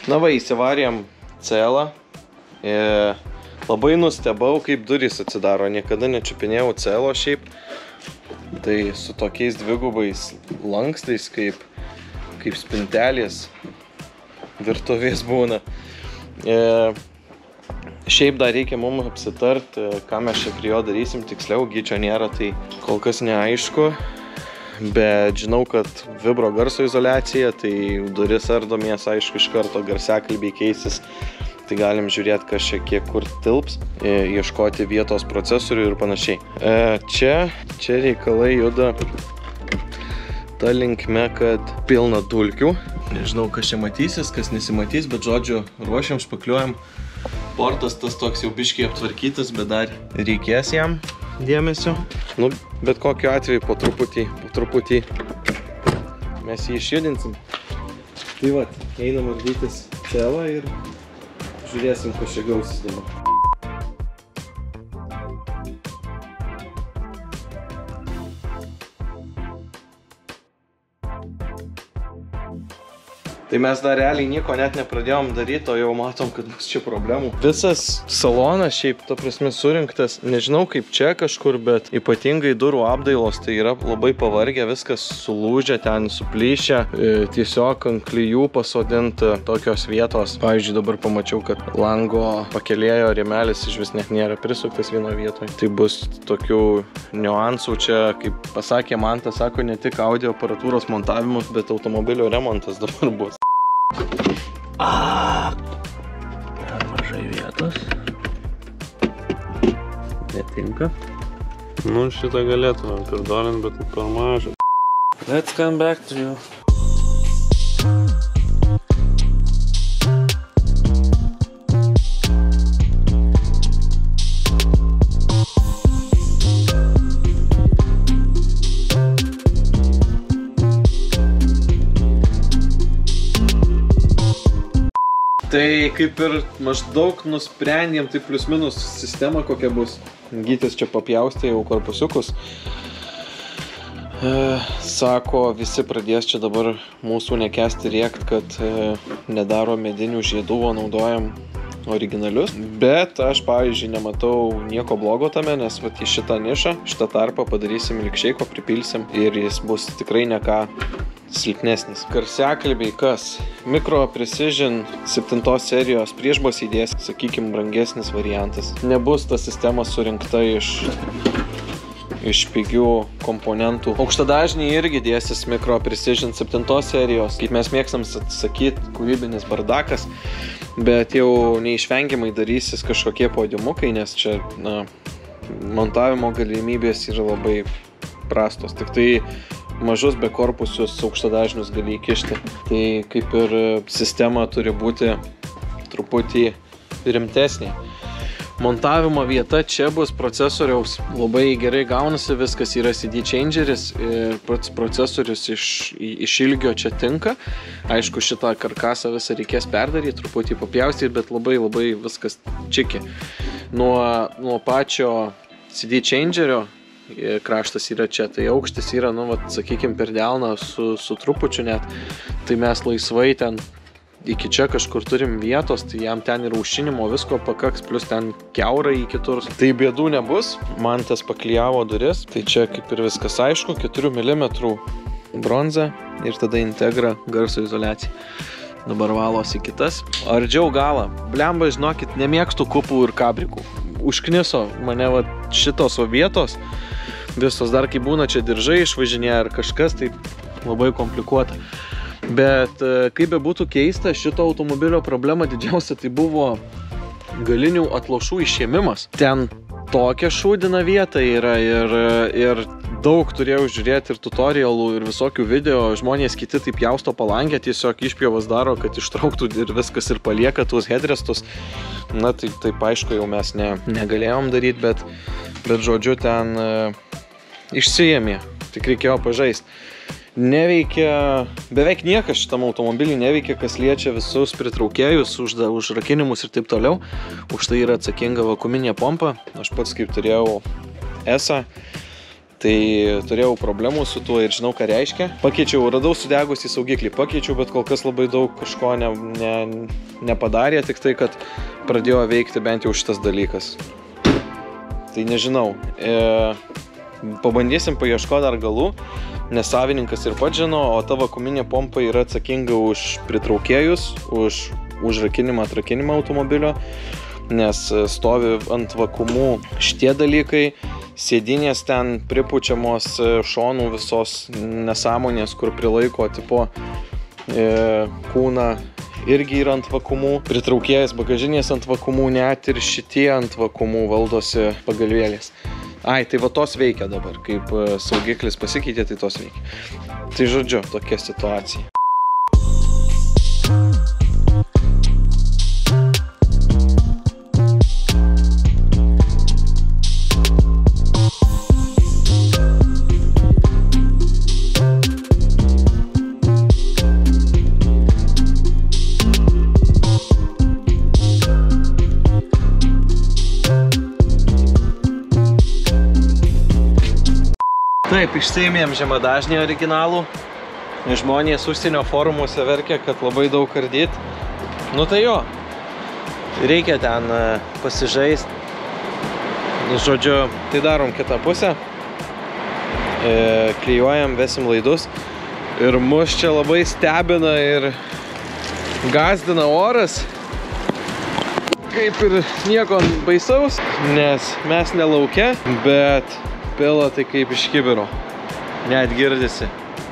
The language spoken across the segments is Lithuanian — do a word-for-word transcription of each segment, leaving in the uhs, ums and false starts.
Na va, įsivarėm celą. E, labai nustebau, kaip durys atsidaro. Niekada nečiupinėjau celo šiaip. Tai su tokiais dvigubais lankstais, kaip, kaip spintelės virtuvės būna. E, šiaip dar reikia mums apsitart, ką mes čia prie jo darysim. Tiksliau, Gyčio nėra, tai kol kas neaišku. Bet žinau, kad vibro garso izoliacija, tai duris ardomės, aišku, iš karto garsiakalbiai keisis. Tai galim žiūrėti, kas čia kiek kur tilps, ieškoti vietos procesorių ir panašiai. Čia, čia reikalai juda ta linkme, kad pilna dulkių. Nežinau, kas čia matysis, kas nesimatys, bet žodžiu, ruošiam, špakliuojam. Portas tas toks jau biškiai aptvarkytas, bet dar reikės jam dėmesio. Nu, bet kokiu atveju po truputį, po truputį mes jį išjudinsim. Tai vat, einam ardytis celą ir žiūrėsim, kas čia gausis dabar. Tai mes dar realiai nieko net nepradėjom daryti, o jau matom, kad bus čia problemų. Visas salonas šiaip, ta prasme, surinktas, nežinau kaip čia kažkur, bet ypatingai durų apdailos, tai yra labai pavargę, viskas sulūžę, ten suplyšę, tiesiog ant klijų pasodinta tokios vietos. Pavyzdžiui, dabar pamačiau, kad lango pakelėjo rėmelis iš vis net nėra prisuktas vieno vietoje. Tai bus tokių niuansų čia, kaip pasakė Mantas, sako, ne tik audio aparatūros montavimus, bet automobilio remontas dabar bus. A, dar mažai vietos. Netinka. Nu, šitą galėtume pridorint, bet per mažą. Let's come back to you. Tai kaip ir maždaug nusprendėm, tai plius minus sistema kokia bus. Gytis čia papjaustė jau korpusiukus. E, sako, visi pradės čia dabar mūsų nekesti rėkt, kad e, nedaro medinių žiedų, o naudojam originalius. Bet aš, pavyzdžiui, nematau nieko blogo tame, nes vat į šitą nišą, šitą tarpą padarysim milkšeiko, pripilsim ir jis bus tikrai ne ką silpnesnis. Garsiakalbiai kas? Micro Precision septintos serijos priešbos įdės, sakykim, brangesnis variantas. Nebus ta sistema surinkta iš, iš pigių komponentų. Aukštadažniai irgi dėsis Micro Precision septintos serijos. Kaip mes mėgstam sakyti, kūrybinis bardakas, bet jau neišvengiamai darysis kažkokie podiumukai, nes čia, na, montavimo galimybės yra labai prastos. Tik tai mažus bekorpusius aukštadažnius gali įkišti. Tai kaip ir sistema turi būti truputį rimtesnė. Montavimo vieta čia bus procesoriaus. Labai gerai gaunasi, viskas yra C D changeris ir pats procesorius iš, iš ilgio čia tinka. Aišku, šitą karkasą visą reikės perdaryti, truputį papjaustyti, bet labai labai viskas čiki. Nuo, nuo pačio C D changerio kraštas yra čia, tai aukštis yra, nu, vat, sakykim, per delną su, su trupučiu net, tai mes laisvai ten iki čia kažkur turim vietos, tai jam ten ir aušinimo visko pakaks, plus ten kiaurai į kitur. Tai bėdų nebus, man tas paklijavo duris, tai čia kaip ir viskas aišku, keturių milimetrų bronza ir tada Integra garso izoliacija. Dabar valosi kitas. Ardžiau galą. Blemba, žinokit, nemėgstu kupų ir kabrikų. Užkniso mane va šitos va vietos, visos dar kai būna čia diržai išvažinėja ar kažkas, tai labai komplikuota. Bet kaip be būtų keista, šito automobilio problema didžiausia tai buvo galinių atlošų išėmimas. Ten tokia šūdina vieta yra ir, ir daug turėjau žiūrėti ir tutorialų ir visokių video. Žmonės kiti taip jausto palangę, tiesiog išpjovas daro, kad ištrauktų ir viskas ir palieka tuos headrestus. Na taip, taip aišku, jau mes ne, negalėjom daryti, bet, bet žodžiu ten e, išsiėmė, tik reikėjo pažaisti. Neveikia, beveik niekas šitam automobilį neveikia, kas liečia visus pritraukėjus, užda, užrakinimus ir taip toliau. Už tai yra atsakinga vakuuminė pompa. Aš pats kaip turėjau E S A, Tai turėjau problemų su tuo ir žinau, ką reiškia. Pakeičiau, radau sudegusį saugiklį, pakeičiau, bet kol kas labai daug kažko ne, ne, nepadarė, tik tai, kad pradėjo veikti bent jau šitas dalykas. Tai nežinau. E, pabandysim paieškoti dar galų, nes savininkas ir pats žino, o ta vakuuminė pompa yra atsakinga už pritraukėjus, už užrakinimą, atrakinimą automobilio, nes stovi ant vakuumų šitie dalykai, sėdinės ten pripučiamos šonų visos nesąmonės, kur prilaiko tipo e, kūną, irgi yra ant vakuumų, pritraukėjas bagažinės ant vakuumų, net ir šitie ant vakuumų valdosi pagalvėlės. Ai, tai va tos veikia dabar, kaip saugiklis pasikeitė, tai tos veikia. Tai žodžiu, tokia situacija. Taip, išsiėmėm žemadažnį originalų. Žmonės užsienio forumuose verkia, kad labai daug ardyt. Nu tai jo, reikia ten pasižaist. Žodžiu, tai darom kitą pusę. E, klijuojam, vesim laidus. Ir mus čia labai stebina ir gazdina oras. Kaip ir nieko baisaus, nes mes ne lauke, bet pila tai kaip iš kibiro. Net girdisi.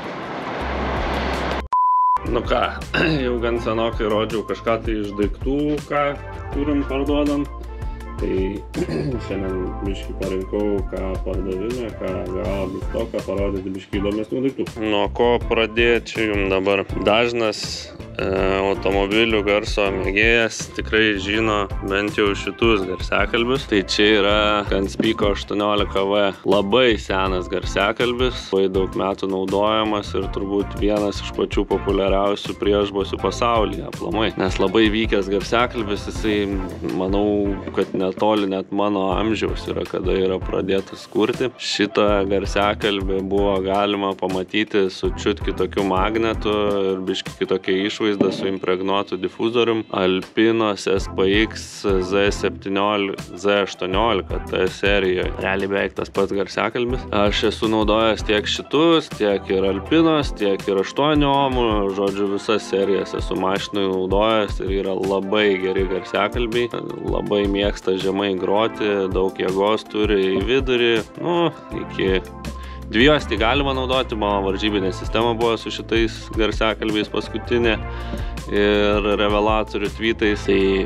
Nu ką, jau gan senokai rodžiau kažką tai iš daiktų, ką turim parduodam. Tai šiandien biškį parinkau, ką pardavime, ką gavo bistoką, parodyti biškį įdomesnių daiktų. Nuo ko pradėti čia jums dabar? Dažnas e, automobilių garso mėgėjas tikrai žino bent jau šitus garsiakalbius. Tai čia yra Canspeako aštuoniolika V. Labai senas garsiakalbis, labai daug metų naudojamas ir turbūt vienas iš pačių populiariausių priežbosių pasaulyje aplamai. Nes labai vykęs garsiakalbis, jisai, manau, kad netoli net mano amžiaus yra, kada yra pradėtas kurti. Šitą garsiakalbį buvo galima pamatyti su čiut kitokiu magnetu ir biški kitokia išvaizda su impregnuotu difuzorium. Alpinos S P X Z septyniolika, Z aštuoniolika T serijoje. Realiai beveik tas pats garsiakalbis. Aš esu naudojęs tiek šitus, tiek ir Alpinos, tiek ir aštuonių ohmų. Žodžiu, visas serijas esu mašinai naudojęs ir yra labai geri garsiakalbiai. Labai mėgsta žemai groti, daug jėgos turi į vidurį, nu, iki dvijuostį galima naudoti, mano varžybinė sistema buvo su šitais garsiakalbiais paskutinė ir revelatorių tvytais, tai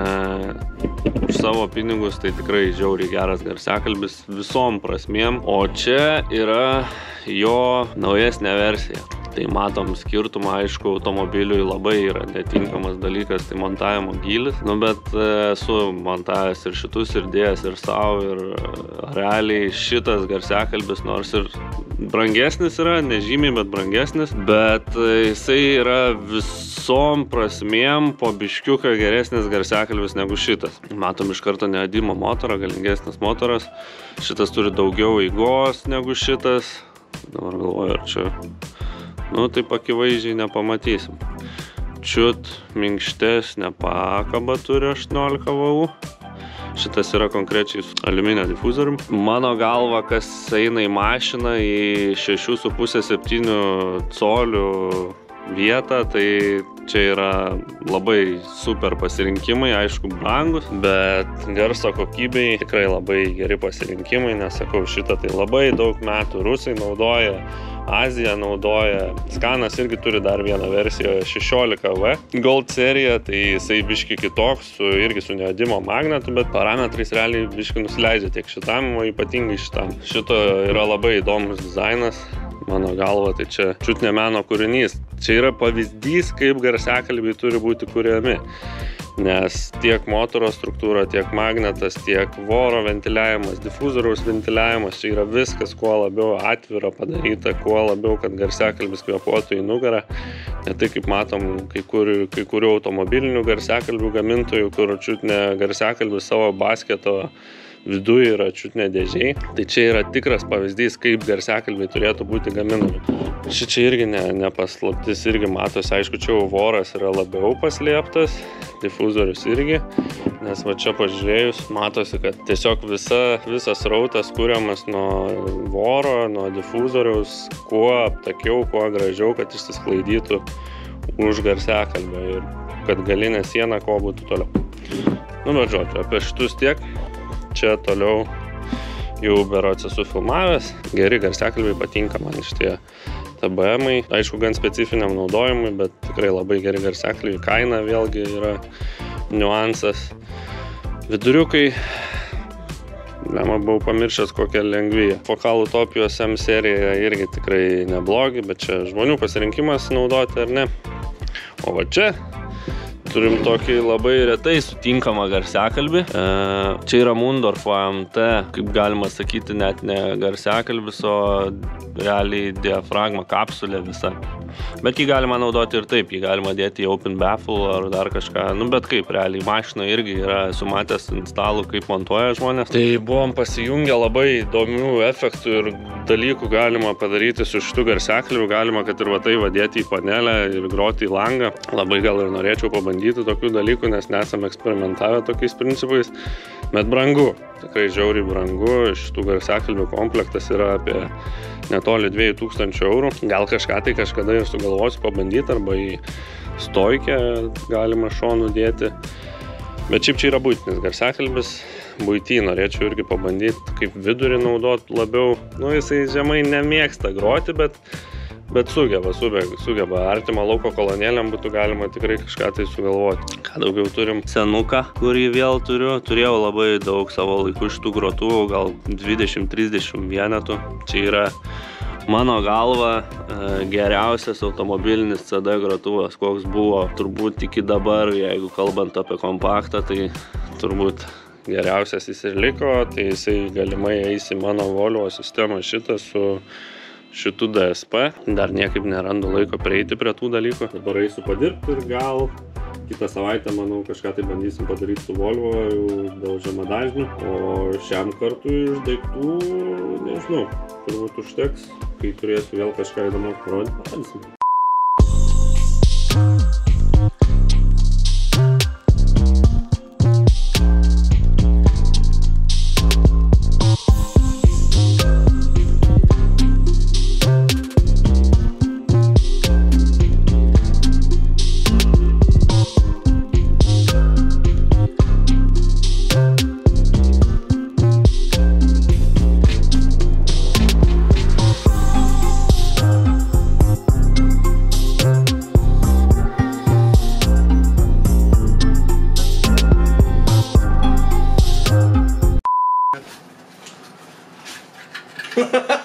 e, už savo pinigus tai tikrai žiauriai geras garsiakalbis visom prasmėm, o čia yra jo naujesnė versija. Tai matom skirtumą, aišku, automobiliui labai yra netinkamas dalykas, tai montavimo gylis. Nu, bet esu montavęs ir šitus, ir dėjęs, ir savo, ir realiai šitas garsiakalbis, nors ir brangesnis yra, nežymiai, bet brangesnis, bet jisai yra visom prasmėm po biškiuką geresnis garsiakalbis negu šitas. Matom iš karto neadimo motorą, galingesnis motoras. Šitas turi daugiau eigos negu šitas. Dabar galvoju, ar čia... Nu, taip akivaizdžiai nepamatysim. Čiut minkštesnė pakaba turi aštuoniolika V. Šitas yra konkrečiai su aliuminio difuzorium. Mano galva, kas eina į mašiną į šešių su puse septynių colių vietą, tai čia yra labai super pasirinkimai, aišku, brangus, bet garso kokybei tikrai labai geri pasirinkimai, nes sakau, šitą tai labai daug metų rusai naudoja, Azija naudoja, Skanas irgi turi dar vieną versiją šešiolika V. Gold serija, tai jisai biški kitoks, su, irgi su neadimo magnetu, bet parametrais realiai biški nusileidžia tiek šitam, o ypatingai šitam. Šito yra labai įdomus dizainas, mano galva, tai čia čiut ne meno kūrinys. Čia yra pavyzdys, kaip garsiakalbiai turi būti kuriami. Nes tiek motoro struktūra, tiek magnetas, tiek voro ventiliavimas, difuzoriaus ventiliavimas, čia yra viskas kuo labiau atvira padaryta, kuo labiau, kad garsiakalbis kvėpuotų į nugarą. Ne tai kaip matom kai, kur, kai kurių automobilinių garsiakalbių gamintojų, kur čiut ne garsiakalbis savo basketo viduje yra čiutne dėžiai. Tai čia yra tikras pavyzdys, kaip garsiakalbiai turėtų būti gaminami. Šičia irgi ne, nepaslaptis, irgi matosi, aišku, čia jau voras yra labiau paslėptas, difuzorius irgi, nes va čia pažiūrėjus matosi, kad tiesiog visa, visas rautas kuriamas nuo voro, nuo difuzoriaus, kuo aptakiau, kuo gražiau, kad išsisklaidytų už garsiakalbio ir kad galinė siena kuo būtų toliau. Nu, bet žodžiu, apie šitus tiek. Čia toliau jau berods esu filmavęs. Geri garsiakalbiai, patinka man šitie T B M-ai. Aišku, gan specifiniam naudojimui, bet tikrai labai geri garsiakalbiai. Kaina vėlgi yra niuansas. Viduriukai, nema, buvau pamiršęs kokią lengvyje. Focal Utopijos M serija irgi tikrai neblogi, bet čia žmonių pasirinkimas naudoti ar ne. O va čia turim tokį labai retai sutinkamą garsiakalbį. E, čia yra Mundorfo M T, kaip galima sakyti, net ne garsiakalbis, o realiai diafragma, kapsulė visa. Bet jį galima naudoti ir taip, jį galima dėti į Open Baffle ar dar kažką. Nu, bet kaip, realiai mašina irgi yra sumatęs instalų, kaip montuoja žmonės. Tai buvom pasijungę labai įdomių efektų ir dalykų galima padaryti su šitų garsiakalbių. Galima, kad ir va tai vadėti į panelę ir groti į langą. Labai gal ir norėčiau pabandyti tokių dalykų, nes nesam eksperimentavę tokiais principais. Bet brangu, tikrai žiauriai brangu. Šitų garsiakalbių komplektas yra apie netoli dviejų tūkstančių eurų. Gal kažką tai kažkada ir sugalvosiu pabandyti, arba į stoikę galima šonų dėti. Bet šiaip čia yra buitinis garsiakalbis. Buitį norėčiau irgi pabandyti, kaip vidurį naudoti labiau. Nu, jisai žemai nemėgsta groti, bet, bet sugeba, sugeba, sugeba. Artimo lauko kolonėlėm būtų galima tikrai kažką tai sugalvoti. Ką daugiau turim? Senuką, kurį vėl turiu. Turėjau labai daug savo laikų šitų grotuvų, gal dvidešimt trisdešimt vienetų. Čia yra mano galva geriausias automobilinis C D grotuvas, koks buvo turbūt iki dabar, jeigu kalbant apie kompaktą, tai turbūt geriausias jis ir liko, tai jisai galimai eis į mano Volvo sistemą šitą su šitų D S P. Dar niekaip nerandu laiko prieiti prie tų dalykų. Dabar eisiu padirbti ir gal kitą savaitę, manau, kažką tai bandysim padaryti su Volvo dėl žemadažnių. O šiam kartui iš daiktų, nežinau, turbūt užteks, kai turėsiu vėl kažką įdomaus parodyti, parodysim. Ha ha ha!